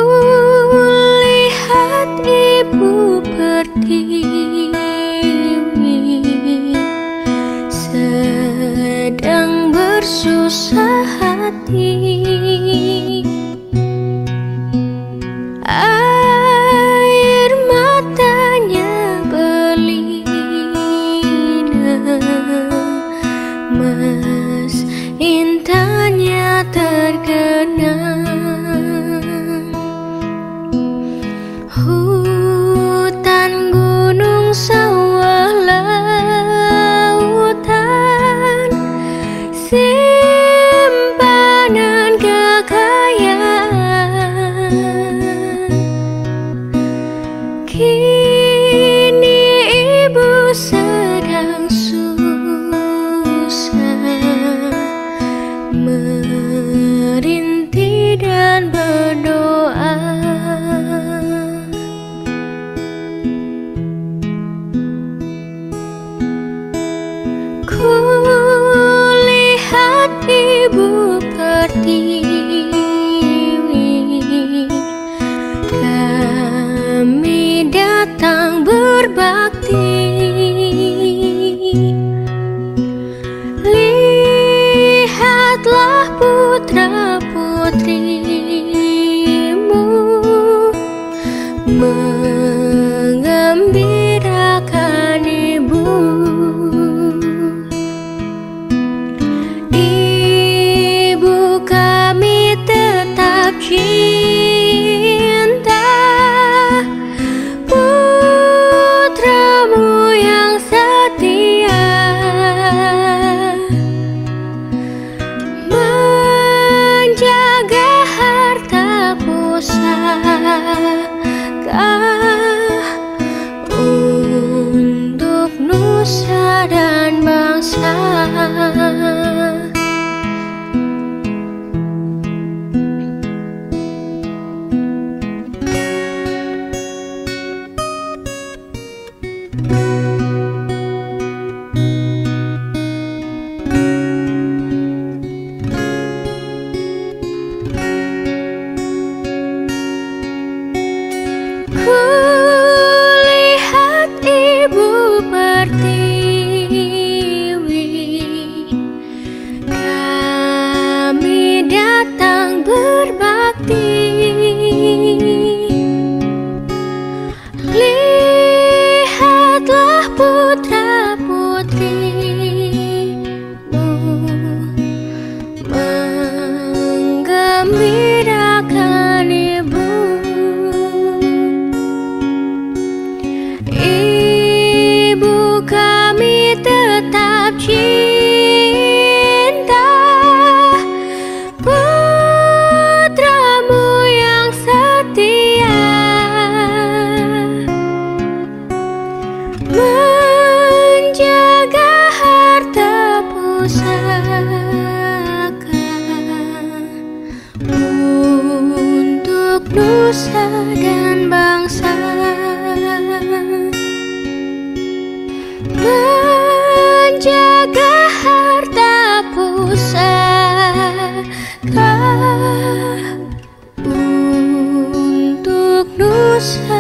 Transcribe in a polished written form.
lihat ibu pertiwi sedang bersusah hati. Air matanya berlinang, mas intannya tergenang. Hutan, gunung, sawah, lautan, simpanan kekayaan. Kini ibu sedang susah, merintih dan berdoa. Ku lihat ibu pertiwi, kami datang berbakti. Lihatlah putra putrimu menggembirakan ibu. Ibu kami tetap cinta putramu yang setia, menjaga harta pusaka untuk nusa dan bangsa. Ku lihat ibu pertiwi, kami datang berbakti. Lihatlah putra putrimu menggembirakan ibu. Ibu kami tetap cinta putramu yang setia, menjaga harta pusaka untuk nusa dan bangsa. Menjaga harta pusaka untuk nusa